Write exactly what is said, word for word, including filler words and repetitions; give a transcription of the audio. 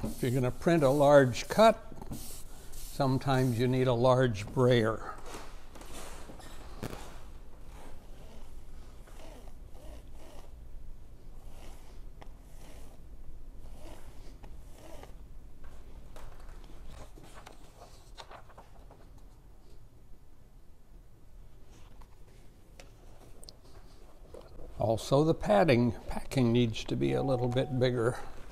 If you're going to print a large cut, sometimes you need a large brayer. Also, the padding, packing needs to be a little bit bigger.